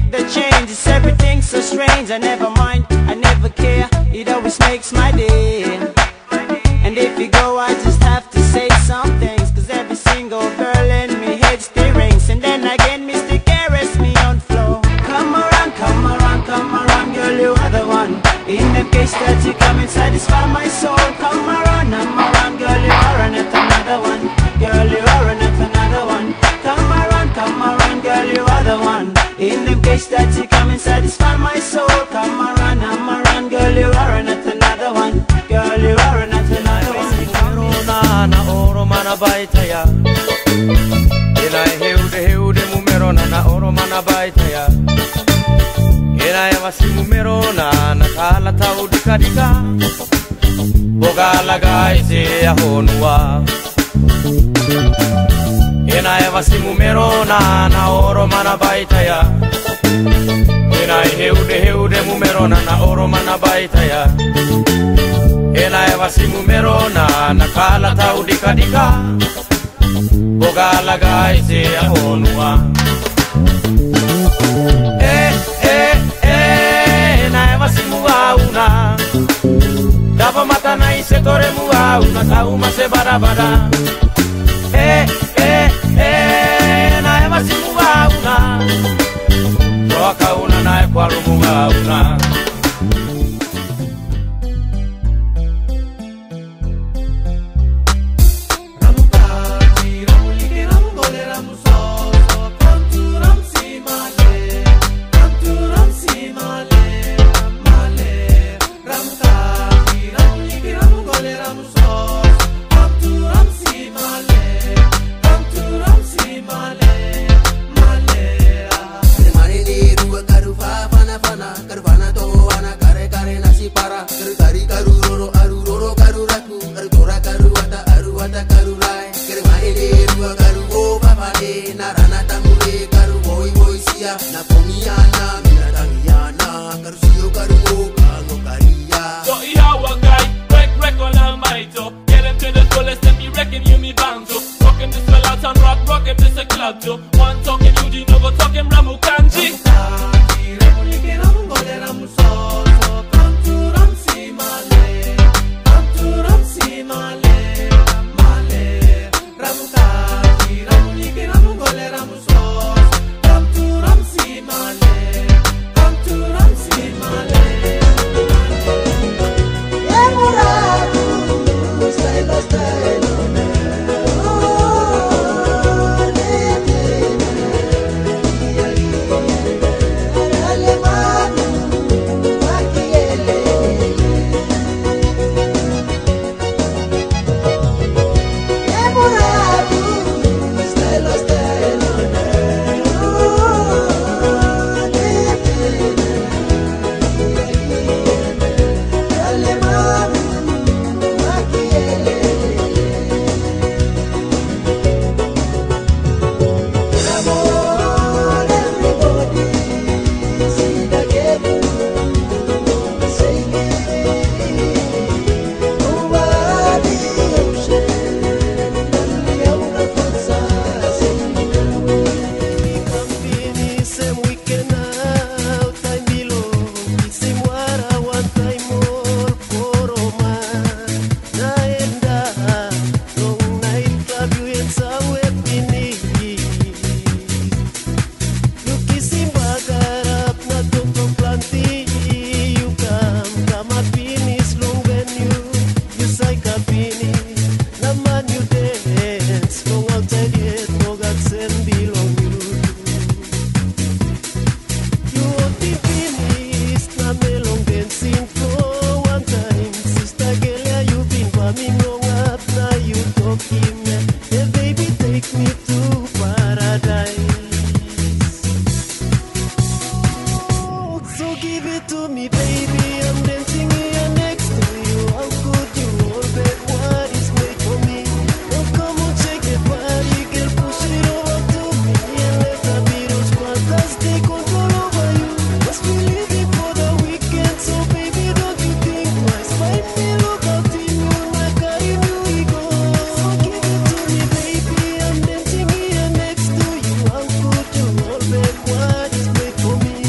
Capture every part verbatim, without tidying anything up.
make the change. It's everything so strange. I never mind, I never care. It always makes my day. And if you go, I just have to say some things, cause every single girl in me hits the rings. And then again, Mister Caress me on floor. Come around, come around, come around, girl, you are the one. In the case that you come and satisfy my soul. Come around, come around, girl, you are not another one. Girl, you are not another one. Come around, come around, girl, you are the one. In the case that you come and satisfy my soul. Come around, come around, girl, you are not another one. Girl, you are not another one. Merona na oro mana baitaya. Ina heude heude mumerona na oro mana baitaya. Ina yawasi mumerona na kala tau dika dika. Boga laga ise ahonua. Ina yawasi mumerona na oro mana baitaya. Ina heude heude mumerona na oro mana baitaya. Ena yawasi mumerona na kala tau dika dika. Boga laga ise ahonua. Eh, eh, eh, ena yawasi muauna. Dava mata na ise tore muauna. Kauma se barabara. Eh, eh, eh, ena yawasi muauna. Roa kauna na ekwaru muauna. One talking Eugene, no go talking Ramu Kanji. For me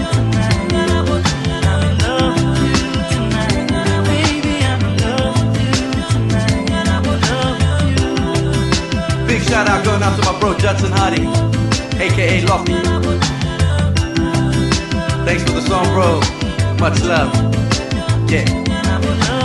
Big shout out going out to my bro Judson Hardy, aka Lofty. Thanks for the song, bro. Much love. Yeah.